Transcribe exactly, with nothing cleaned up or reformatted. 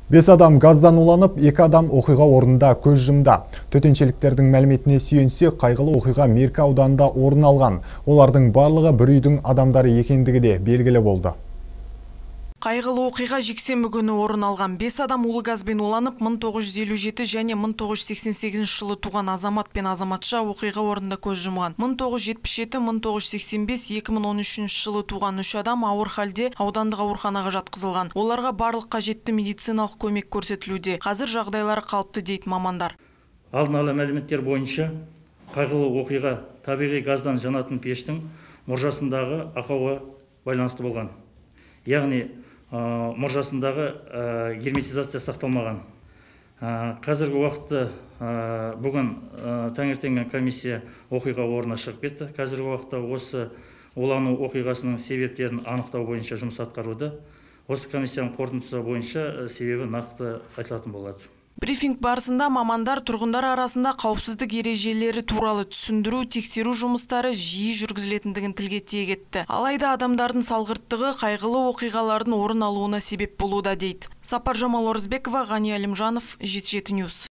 Бес адам газдан уланып, екі адам оқиға орнында көз жұмды. Төтеншеліктердің мәліметіне сүйенсе, қайғылы оқиға Меркі ауданында орын алған. Олардың барлығы бір үйдің адамдары екендігі де белгілі болды. Қайғылы оқиға жексенбі күні орын алған. Бес адам улы газбен уланып, мың тоғыз жүз елу жеті және мың тоғыз жүз сексен сегізінші жылы туған азамат пен азаматша оқиға орнында көз жұмған. мың тоғыз жүз жетпіс жеті мың тоғыз жүз сексен бес екі мың он үшінші жылы туған үш адам ауыр халде аудандық ауруханаға жатқызылған. Оларға барлық қажетті медициналық көмек көрсетілуде. Қазір жағдайлары қалыпты дейді мамандар. Алдын ала мәліметтер бойынша қайғылы оқиға табиғи газдан жанатын пештің мұржасындағы ақауға байланысты болған. Яғни мұржасындағы герметизация сақталмаған. Қазіргі уақытта бүгін таңертеңмен комиссия оқиға орнына шығып кетті. Қазіргі уақытта осы улану оқиғасының себептерін анықтау бойынша жұмыс атқаруда. Осы комиссияның қорытындысы бойынша себебі нақты айтылатын болады. Брифинг барысында мамандар тұрғындар арасында қауіпсіздік ережелері туралы түсіндіру, тексеру жұмыстары жиі жүргізілетіндігін тілге тиек етті. Алайда адамдардың салғырттығы қайғылы оқиғалардың орын алуына себеп болуда дейді. Сапар Жамал Орызбекова, Ғани Әлімжанов, жеті жеті ньюс.